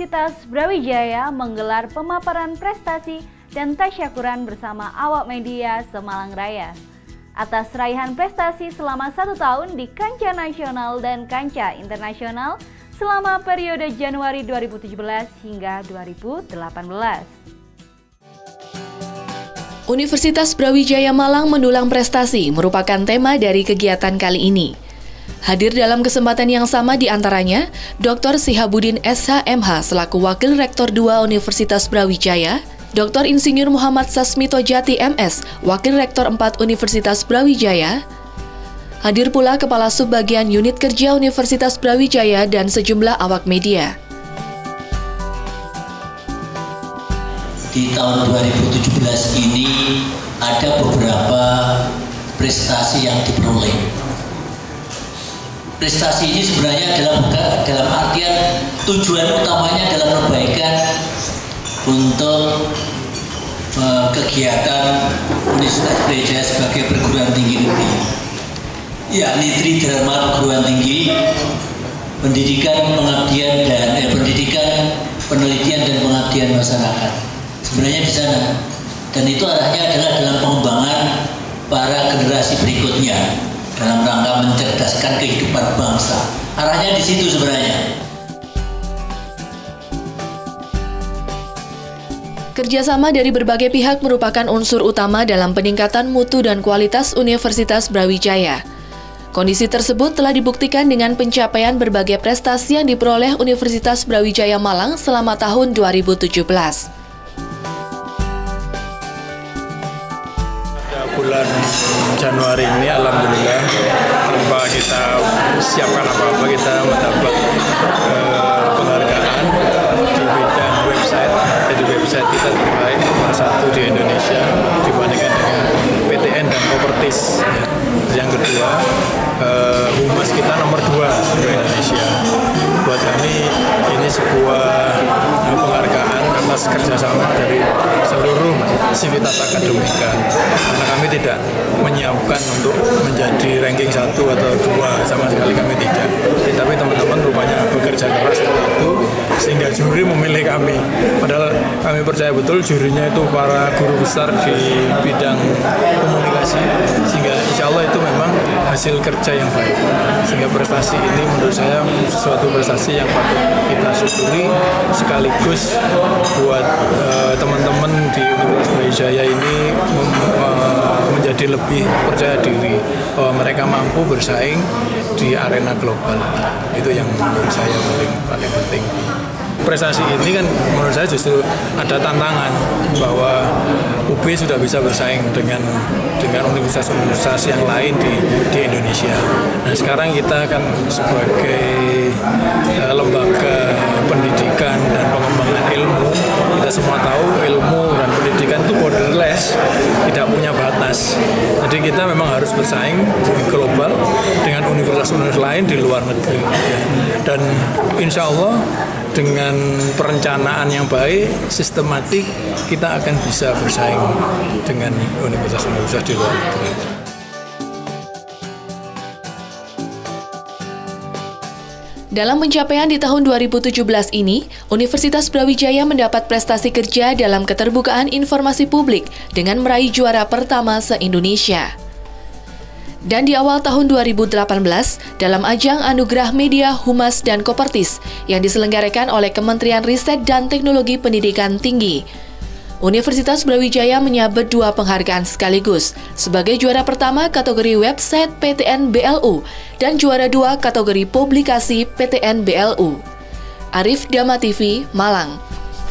Universitas Brawijaya menggelar pemaparan prestasi dan tasyakuran bersama awak media Semalang Raya atas raihan prestasi selama 1 tahun di kancah nasional dan kancah internasional selama periode Januari 2017 hingga 2018. Universitas Brawijaya Malang mendulang prestasi merupakan tema dari kegiatan kali ini. Hadir dalam kesempatan yang sama diantaranya Dr. Sihabuddin SHMH selaku Wakil Rektor 2 Universitas Brawijaya, Dr. Insinyur Muhammad Sasmito Jati MS, Wakil Rektor 4 Universitas Brawijaya. Hadir pula Kepala Subbagian Unit Kerja Universitas Brawijaya dan sejumlah awak media. Di tahun 2017 ini ada beberapa prestasi yang diperoleh. Prestasi ini sebenarnya dalam artian tujuan utamanya adalah perbaikan untuk kegiatan Universitas Brawijaya sebagai perguruan tinggi negeri, yakni Tridharma Perguruan Tinggi, pendidikan, pengabdian dan pendidikan, penelitian dan pengabdian masyarakat. Sebenarnya di sana, dan itu arahnya adalah dalam pengembangan para generasi berikutnya dalam rangka mencerdaskan kehidupan bangsa. Arahnya di situ sebenarnya. Kerjasama dari berbagai pihak merupakan unsur utama dalam peningkatan mutu dan kualitas Universitas Brawijaya. Kondisi tersebut telah dibuktikan dengan pencapaian berbagai prestasi yang diperoleh Universitas Brawijaya Malang selama tahun 2017. Bulan Januari ini alhamdulillah tanpa kita siapkan apa-apa kita mendapat penghargaan di bidang website. Jadi website kita terbaik nomor 1 di Indonesia dibandingkan dengan PTN dan Properties. Yang kedua, Humas kita nomor 2 di Indonesia. Buat kami ini sebuah penghargaan atas kerjasama dari seluruh sivitas akademika, karena kami tidak menyiapkan untuk menjadi ranking 1 atau 2, sama sekali kami tidak. Tapi teman-teman rupanya bekerja keras untuk itu, sehingga juri memilih kami. Padahal kami percaya betul jurinya itu para guru besar di bidang komunikasi, sehingga insya Allah itu memang hasil kerja yang baik. Sehingga prestasi ini menurut saya suatu prestasi yang patut kita syukuri, sekaligus buat teman-teman di Universitas Brawijaya ini menjadi lebih percaya diri bahwa mereka mampu bersaing di arena global. Itu yang menurut saya paling penting. Prestasi ini kan menurut saya justru ada tantangan bahwa UB sudah bisa bersaing dengan universitas-universitas yang lain di Indonesia. Nah sekarang kita kan sebagai lembaga pendidikan dan pengembangan ilmu, kita semua tahu ilmu dan pendidikan itu borderless, tidak punya batas. Jadi kita memang harus bersaing di global dengan universitas-universitas lain di luar negeri. Dan insya Allah dengan perencanaan yang baik, sistematik, kita akan bisa bersaing dengan universitas-universitas di luar negeri. Dalam pencapaian di tahun 2017 ini, Universitas Brawijaya mendapat prestasi kerja dalam keterbukaan informasi publik dengan meraih juara pertama se-Indonesia. Dan di awal tahun 2018, dalam ajang Anugerah Media Humas dan Kopertis yang diselenggarakan oleh Kementerian Riset dan Teknologi Pendidikan Tinggi, Universitas Brawijaya menyabet 2 penghargaan sekaligus sebagai juara pertama kategori website PTN BLU dan juara 2 kategori publikasi PTN BLU. Arif Dama TV, Malang.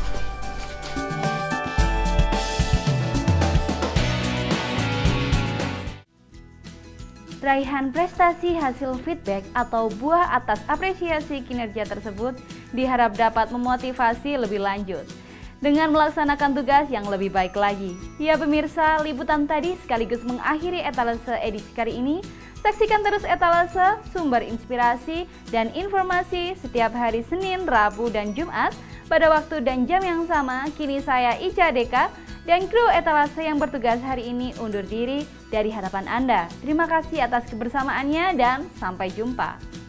Raihan prestasi hasil feedback atau buah atas apresiasi kinerja tersebut diharap dapat memotivasi lebih lanjut dengan melaksanakan tugas yang lebih baik lagi. Ya pemirsa, liputan tadi sekaligus mengakhiri etalase edisi kali ini. Saksikan terus etalase, sumber inspirasi dan informasi setiap hari Senin, Rabu, dan Jumat pada waktu dan jam yang sama. Kini saya Ica Deka dan kru etalase yang bertugas hari ini undur diri dari hadapan Anda. Terima kasih atas kebersamaannya dan sampai jumpa.